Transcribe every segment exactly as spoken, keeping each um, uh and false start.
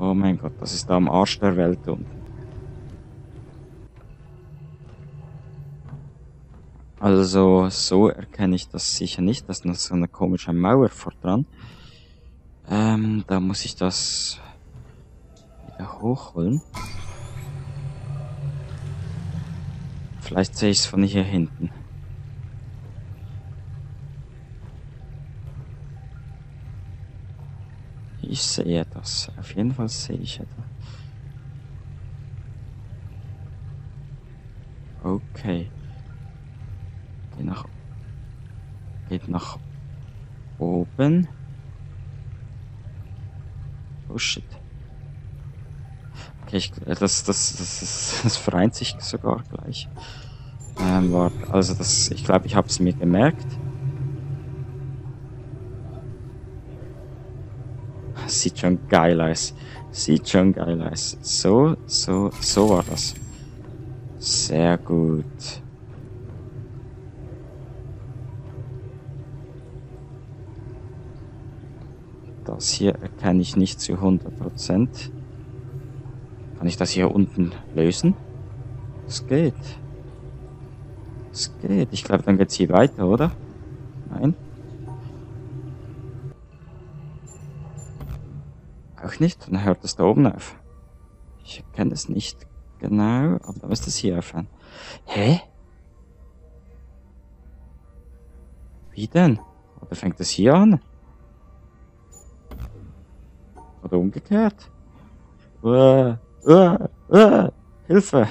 Oh mein Gott, das ist da am Arsch der Welt unten. Also, so erkenne ich das sicher nicht. Das ist noch so eine komische Mauer vor dran. Ähm, da muss ich das wieder hochholen. Vielleicht sehe ich es von hier hinten. Ich sehe etwas. Auf jeden Fall sehe ich etwas. Okay. Geht nach, geht nach oben. Oh shit. Okay, ich, das, das, das, das, das vereint sich sogar gleich. Ähm, warte, also das, ich glaube, ich habe es mir gemerkt. Sieht schon geil aus. Sieht schon geil aus. So, so, so war das. Sehr gut. Das hier erkenne ich nicht zu hundert Prozent. Kann ich das hier unten lösen? Es geht. Es geht. Ich glaube, dann geht's hier weiter, oder? Nein? Auch nicht? Dann hört es da oben auf. Ich erkenne es nicht genau, aber da müsste es hier aufhören. Hä? Wie denn? Oder fängt es hier an? Oder umgekehrt? Uah, uah, uah, Hilfe!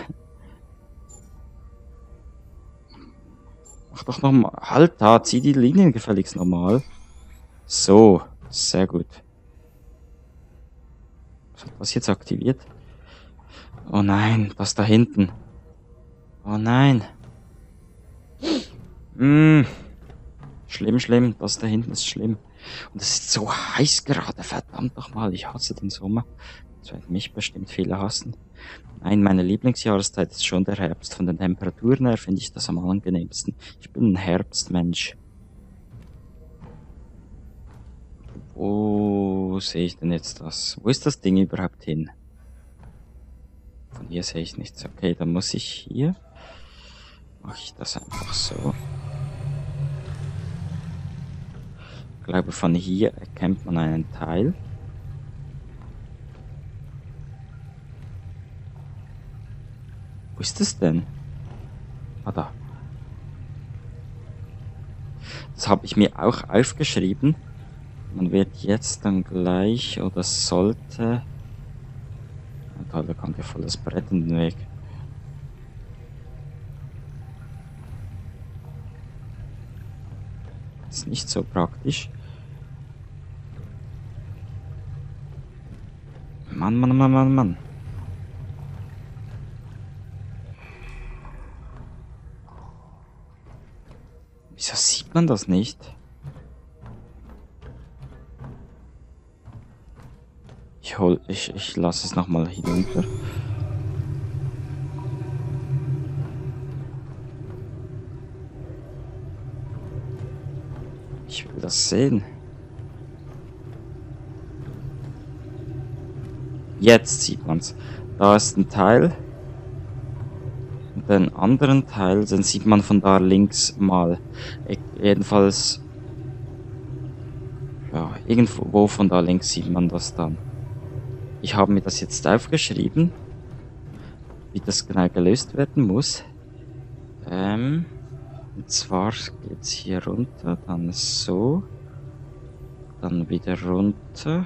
Mach doch nochmal. Halt da, zieh die Linien gefälligst nochmal. So, sehr gut. Was hat das jetzt aktiviert? Oh nein, das da hinten. Oh nein. Mm. Schlimm, schlimm. Das da hinten ist schlimm. Und es ist so heiß gerade. Verdammt nochmal. Ich hasse den Sommer. Das werden mich bestimmt viele hassen. Nein, meine Lieblingsjahreszeit ist schon der Herbst. Von den Temperaturen her finde ich das am angenehmsten. Ich bin ein Herbstmensch. Wo sehe ich denn jetzt das? Wo ist das Ding überhaupt hin? Von hier sehe ich nichts. Okay, dann muss ich hier... Mache ich das einfach so. Ich glaube, von hier erkennt man einen Teil. Wo ist das denn? Ah, da. Das habe ich mir auch aufgeschrieben. Man wird jetzt dann gleich oder sollte... Da, da kommt ja voll das Brett in den Weg. Das ist nicht so praktisch. Mann, Mann, Mann, Mann, Mann. Wieso sieht man das nicht? Ich hol, ich, ich lasse es nochmal hinunter. Ich will das sehen. Jetzt sieht man's. Da ist ein Teil. Und den anderen Teil, den sieht man von da links mal. Jedenfalls, ja, irgendwo von da links sieht man das dann. Ich habe mir das jetzt aufgeschrieben, wie das genau gelöst werden muss. Ähm, und zwar geht's hier runter, dann so, dann wieder runter.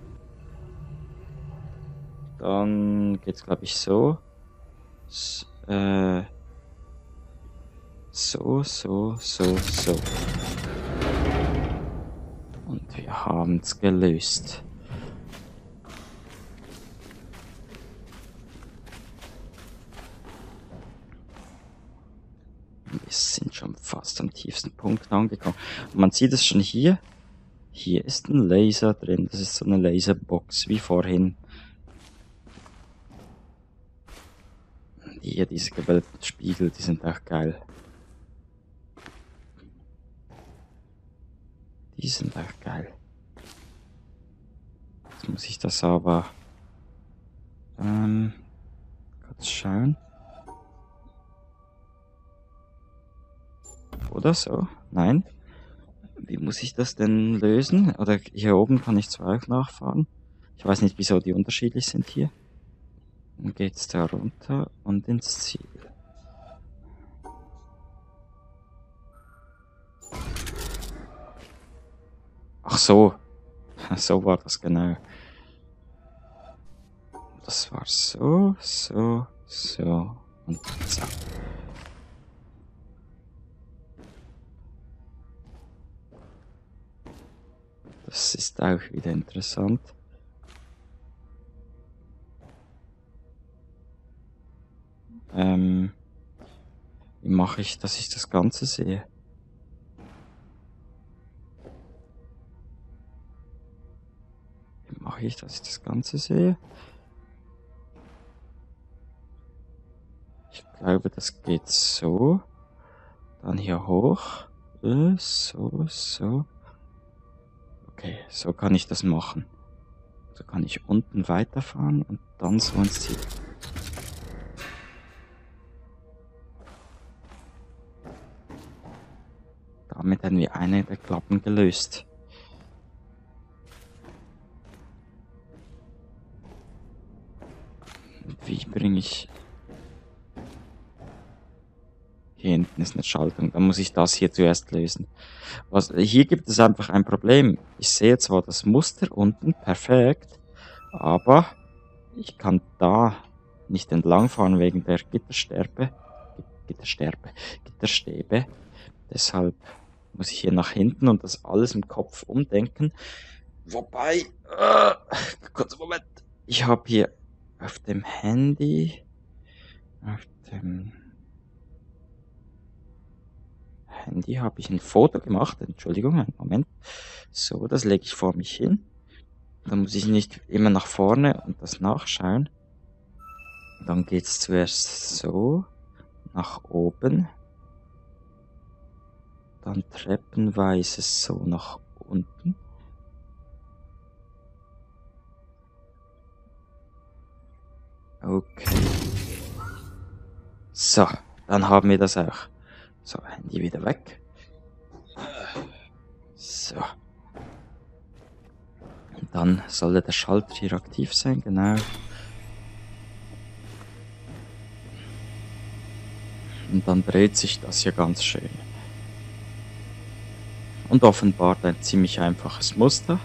Dann geht's, glaube ich, so. S äh, so, so, so, so. Und wir haben's gelöst. Wir sind schon fast am tiefsten Punkt angekommen. Und man sieht es schon hier. Hier ist ein Laser drin. Das ist so eine Laserbox wie vorhin. Hier, diese gewölbten Spiegel, die sind auch geil. Die sind auch geil. Jetzt muss ich das aber Ähm, kurz schauen. Oder so? Nein. Wie muss ich das denn lösen? Oder hier oben kann ich zwar auch nachfahren. Ich weiß nicht, wieso die unterschiedlich sind hier. Dann geht's da runter und ins Ziel. Ach so. So war das genau. Das war so, so, so und zack. Das ist auch wieder interessant. Ähm, wie mache ich, dass ich das Ganze sehe? Wie mache ich, dass ich das Ganze sehe? Ich glaube, das geht so. Dann hier hoch. Äh, so, so. Okay, so kann ich das machen. So kann ich unten weiterfahren und dann so ins Ziel. Damit haben wir eine der Klappen gelöst. Und wie bringe ich... Hier hinten ist eine Schaltung. Dann muss ich das hier zuerst lösen. Was, hier gibt es einfach ein Problem. Ich sehe zwar das Muster unten, perfekt, aber ich kann da nicht entlangfahren wegen der Gittersterbe. Gittersterbe. Gitterstäbe. Deshalb muss ich hier nach hinten und das alles im Kopf umdenken. Wobei, äh, kurz Moment. Ich habe hier auf dem Handy, auf dem Handy habe ich ein Foto gemacht. Entschuldigung, einen Moment. So, das lege ich vor mich hin. Dann muss ich nicht immer nach vorne und das nachschauen. Dann geht's zuerst so nach oben. Dann treppenweise so nach unten. Okay. So, dann haben wir das auch. So, Handy wieder weg. So. Und dann sollte der Schalter hier aktiv sein, genau. Und dann dreht sich das hier ganz schön. Und offenbart ein ziemlich einfaches Muster.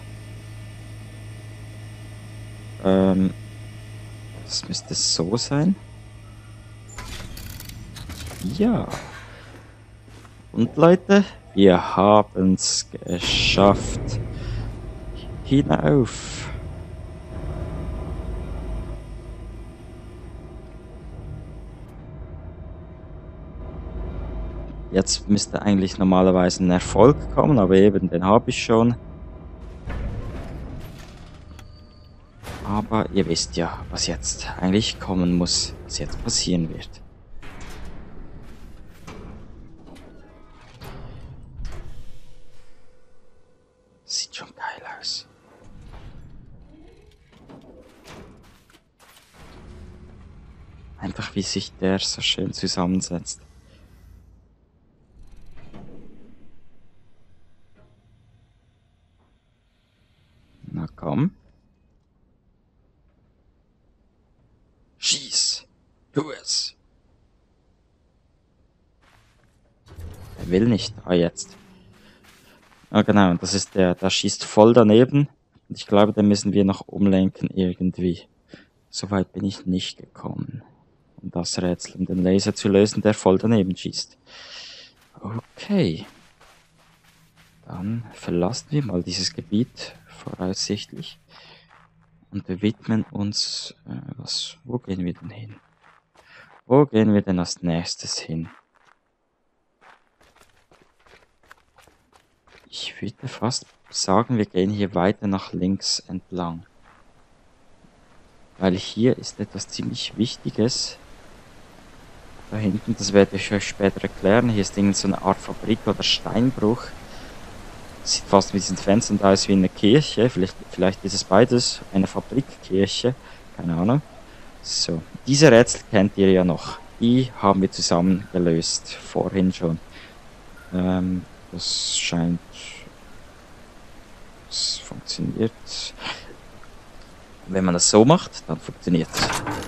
Ähm, das müsste so sein. Ja. Und Leute, wir haben es geschafft. Hinauf. Jetzt müsste eigentlich normalerweise ein Erfolg kommen, aber eben, den habe ich schon. Aber ihr wisst ja, was jetzt eigentlich kommen muss, was jetzt passieren wird. Sieht schon geil aus. Einfach wie sich der so schön zusammensetzt. Na komm. Schieß. Tu es. Er will nicht. Ah, jetzt. Ah, genau. Das ist der, der schießt voll daneben. Und ich glaube, den müssen wir noch umlenken irgendwie. Soweit bin ich nicht gekommen. Um das Rätsel, um den Laser zu lösen, der voll daneben schießt. Okay. Dann verlassen wir mal dieses Gebiet, voraussichtlich. Und wir widmen uns, äh, was, wo gehen wir denn hin? Wo gehen wir denn als nächstes hin? Ich würde fast sagen, wir gehen hier weiter nach links entlang. Weil hier ist etwas ziemlich Wichtiges. Da hinten, das werde ich euch später erklären. Hier ist irgend so eine Art Fabrik oder Steinbruch. Sieht fast mit diesen Fenstern aus wie eine Kirche. Vielleicht, vielleicht ist es beides. Eine Fabrikkirche. Keine Ahnung. So, diese Rätsel kennt ihr ja noch. Die haben wir zusammen gelöst, vorhin schon. Ähm, das scheint... Das funktioniert. Wenn man das so macht, dann funktioniert es.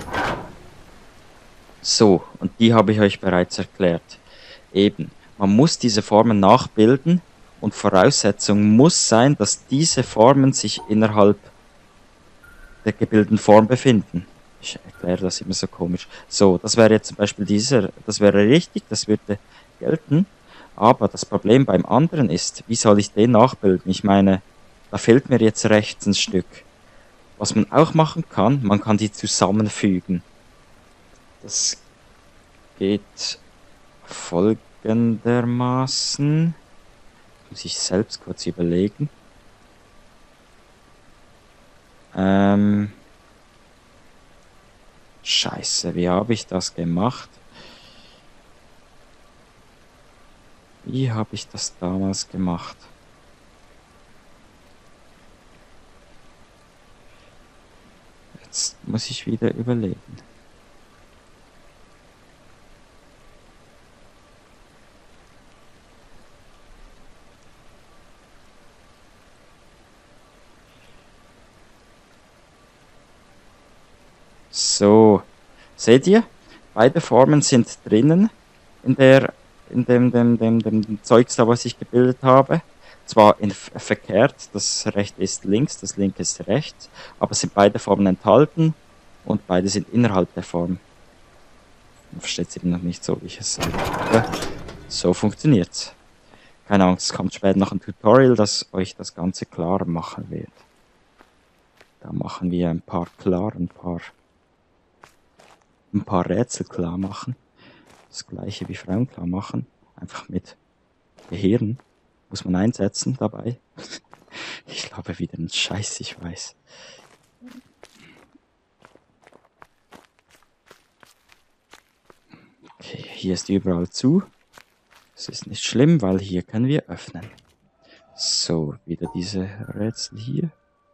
So, und die habe ich euch bereits erklärt. Eben, man muss diese Formen nachbilden und Voraussetzung muss sein, dass diese Formen sich innerhalb der gebildeten Form befinden. Ich erkläre das immer so komisch. So, das wäre jetzt zum Beispiel dieser, das wäre richtig, das würde gelten. Aber das Problem beim anderen ist, wie soll ich den nachbilden? Ich meine, da fehlt mir jetzt rechts ein Stück. Was man auch machen kann, man kann die zusammenfügen. Das geht folgendermaßen. Muss ich selbst kurz überlegen. Ähm... Scheiße, wie habe ich das gemacht? Wie habe ich das damals gemacht? Jetzt muss ich wieder überlegen. So, seht ihr? Beide Formen sind drinnen in der, in dem, dem, dem, dem Zeugs da, was ich gebildet habe. Zwar in, verkehrt, das rechte ist links, das linke ist rechts, aber es sind beide Formen enthalten und beide sind innerhalb der Form. Man versteht es eben noch nicht so, wie ich es sage. Ja, so funktioniert's. Keine Angst, es kommt später noch ein Tutorial, das euch das Ganze klar machen wird. Da machen wir ein paar klar, ein paar ein paar Rätsel klar machen. Das gleiche wie Frauen klar machen. Einfach mit Gehirn. Muss man einsetzen dabei. Ich glaube wieder einen Scheiß, ich weiß. Okay, hier ist überall zu. Das ist nicht schlimm, weil hier können wir öffnen. So, wieder diese Rätsel hier.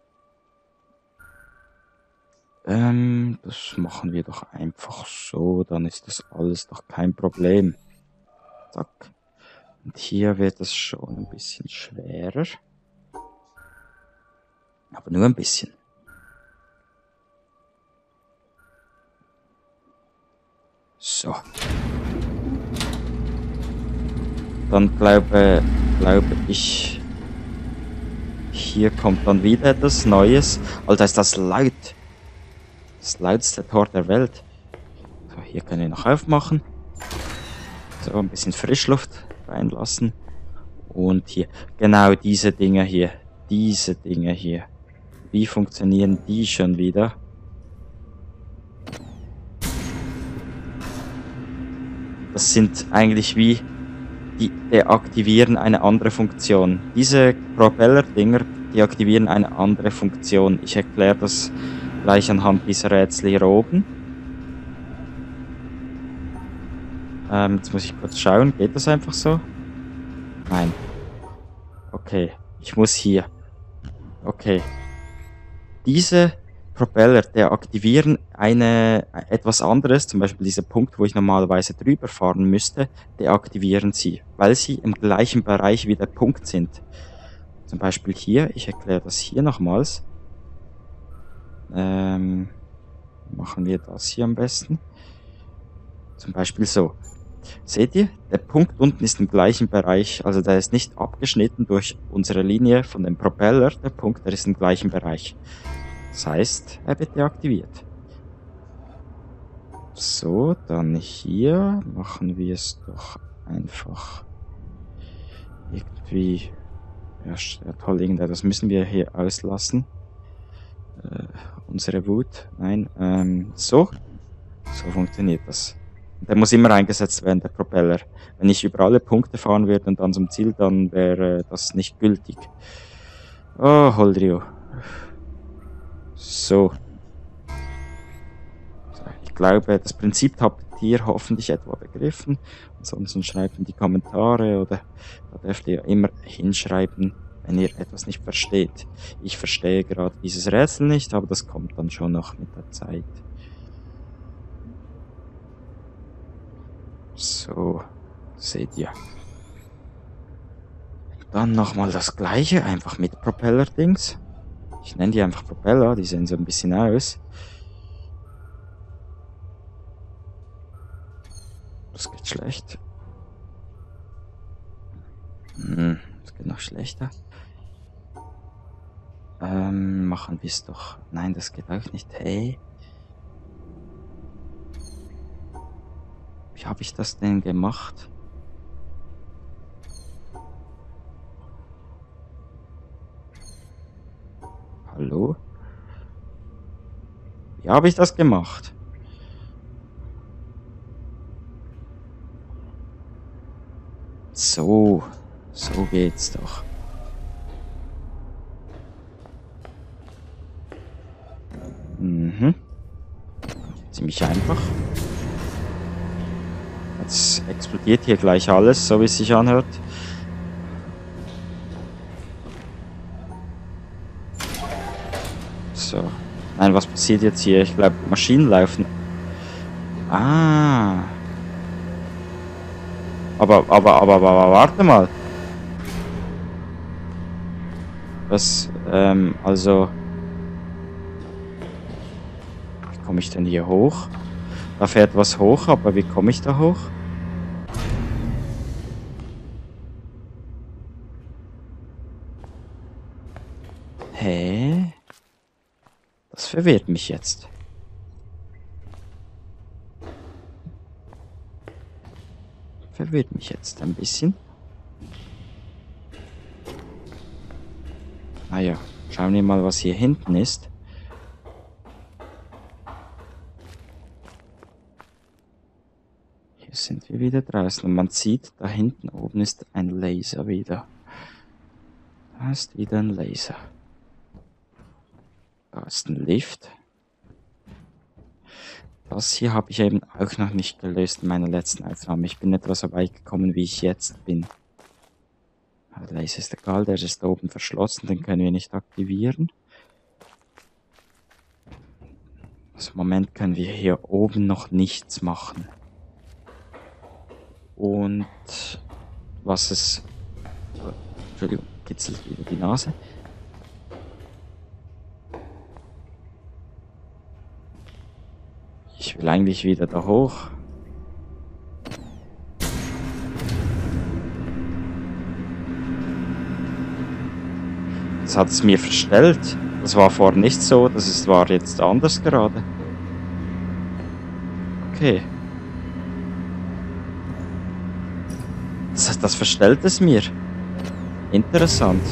Ähm, das machen wir doch einfach so, dann ist das alles doch kein Problem. Zack. Und hier wird es schon ein bisschen schwerer. Aber nur ein bisschen. So. Dann glaube, glaube ich, hier kommt dann wieder etwas Neues. Alter, ist das laut. Das lautste Tor der Welt. So, hier können wir noch aufmachen. So, ein bisschen Frischluft reinlassen. Und hier, genau diese Dinge hier. Diese Dinge hier. Wie funktionieren die schon wieder? Das sind eigentlich wie, die deaktivieren eine andere Funktion. Diese Propeller-Dinger deaktivieren eine andere Funktion. Ich erkläre das gleich anhand dieser Rätsel hier oben. Ähm, jetzt muss ich kurz schauen. Geht das einfach so? Nein. Okay. Ich muss hier. Okay. Diese Propeller deaktivieren eine, etwas anderes. Zum Beispiel dieser Punkt, wo ich normalerweise drüber fahren müsste, deaktivieren sie. Weil sie im gleichen Bereich wie der Punkt sind. Zum Beispiel hier. Ich erkläre das hier nochmals. Ähm, machen wir das hier am besten. Zum Beispiel so. Seht ihr? Der Punkt unten ist im gleichen Bereich, also der ist nicht abgeschnitten durch unsere Linie von dem Propeller. Der Punkt, der ist im gleichen Bereich. Das heißt, er wird deaktiviert. So, dann hier machen wir es doch einfach irgendwie. Ja, toll, irgendwer, das müssen wir hier auslassen. Äh, unsere Wut. Nein, ähm, so. So funktioniert das. Der muss immer eingesetzt werden, der Propeller. Wenn ich über alle Punkte fahren würde und dann zum Ziel, dann wäre das nicht gültig. Oh, Holdrio. So. Ich glaube, das Prinzip habt ihr hoffentlich etwa begriffen. Ansonsten schreibt in die Kommentare oder da dürft ihr immer hinschreiben, wenn ihr etwas nicht versteht. Ich verstehe gerade dieses Rätsel nicht, aber das kommt dann schon noch mit der Zeit. So, seht ihr. Dann nochmal das gleiche, einfach mit Propeller-Dings. Ich nenne die einfach Propeller, die sehen so ein bisschen aus. Das geht schlecht. Hm, das geht noch schlechter. Ähm, machen wir es doch. Nein, das geht auch nicht. Hey. Wie habe ich das denn gemacht? Hallo? Wie habe ich das gemacht? So, so geht's doch. Mhm. Ziemlich einfach. Jetzt explodiert hier gleich alles, so wie es sich anhört. So. Nein, was passiert jetzt hier? Ich glaube, Maschinen laufen. Ah. Aber, aber, aber, aber, warte mal. Was, ähm, also... Wie komme ich denn hier hoch? Da fährt was hoch, aber wie komme ich da hoch? Hä? Das verwirrt mich jetzt. Verwirrt mich jetzt ein bisschen. Naja, schauen wir mal, was hier hinten ist. Hier sind wir wieder draußen und man sieht, da hinten oben ist ein Laser wieder. Da ist wieder ein Laser. Da ist ein Lift. Das hier habe ich eben auch noch nicht gelöst in meiner letzten Aufnahme. Ich bin etwa so weit gekommen, wie ich jetzt bin. Der Laser ist egal, der ist da oben verschlossen, den können wir nicht aktivieren. Also im Moment können wir hier oben noch nichts machen. Und was es... Entschuldigung, kitzelt wieder die Nase. Ich will eigentlich wieder da hoch. Das hat es mir verstellt. Das war vorher nicht so, das ist, war jetzt anders gerade. Okay. Das, das verstellt es mir. Interessant.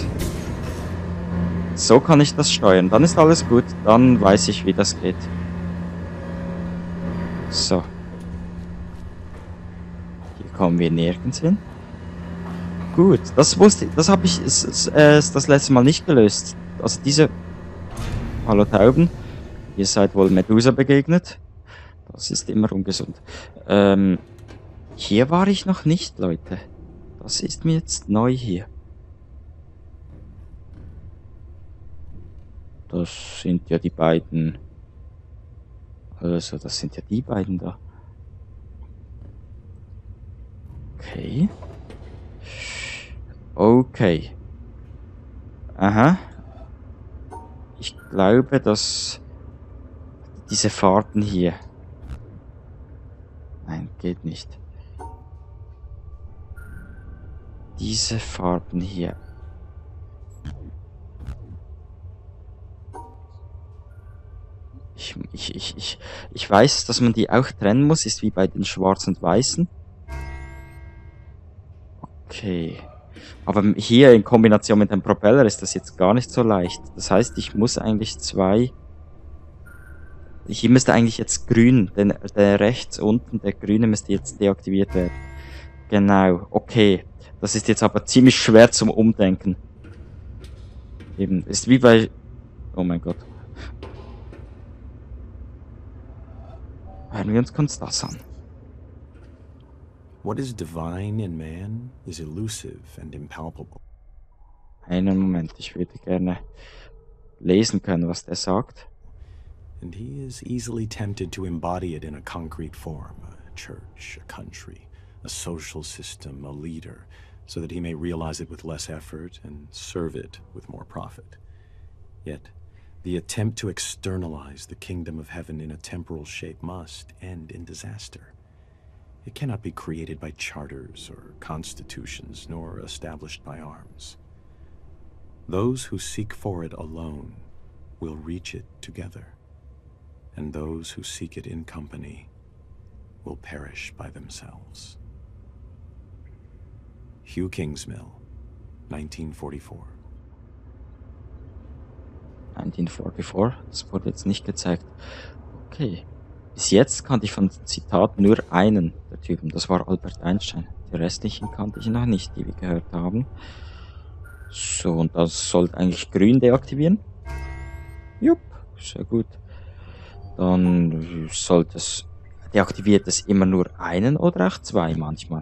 So kann ich das steuern. Dann ist alles gut. Dann weiß ich, wie das geht. So. Hier kommen wir nirgends hin. Gut, das wusste ich, das habe ich es, es, äh, das letzte Mal nicht gelöst. Also diese... Hallo Tauben. Ihr seid wohl Medusa begegnet. Das ist immer ungesund. Ähm, hier war ich noch nicht, Leute. Das ist mir jetzt neu hier. Das sind ja die beiden... Also, das sind ja die beiden da. Okay. Okay. Aha. Ich glaube, dass diese Fahrten hier... Nein, geht nicht. Diese Farben hier. Ich, ich, ich, ich, ich weiß, dass man die auch trennen muss, ist wie bei den Schwarzen und Weißen. Okay. Aber hier in Kombination mit dem Propeller ist das jetzt gar nicht so leicht. Das heißt, ich muss eigentlich zwei... Hier müsste eigentlich jetzt grün, denn der rechts unten, der grüne müsste jetzt deaktiviert werden. Genau, okay. Das ist jetzt aber ziemlich schwer zum Umdenken. Eben, ist wie bei... Oh mein Gott. Hören wir uns kurz das an. What is divine in man is elusive and impalpable. Einen Moment, ich würde gerne lesen können, was der sagt. And he is easily tempted to embody it in a concrete form, a church, a country, a social system, a leader, so that he may realize it with less effort and serve it with more profit. Yet, the attempt to externalize the kingdom of heaven in a temporal shape must end in disaster. It cannot be created by charters or constitutions, nor established by arms. Those who seek for it alone will reach it together, and those who seek it in company will perish by themselves. Hugh Kingsmill, nineteen forty-four. neunzehnhundertvierundvierzig, das wurde jetzt nicht gezeigt. Okay. Bis jetzt kannte ich von Zitaten nur einen der Typen, das war Albert Einstein. Die restlichen kannte ich noch nicht, die wir gehört haben. So, und das sollte eigentlich grün deaktivieren. Jupp, sehr gut. Dann sollte es, deaktiviert es immer nur einen oder auch zwei manchmal.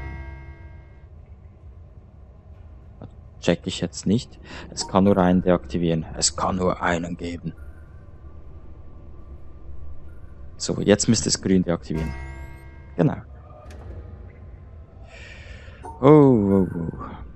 Check ich jetzt nicht. Es kann nur einen deaktivieren. Es kann nur einen geben. So, jetzt müsste es grün deaktivieren. Genau. Oh, oh, oh.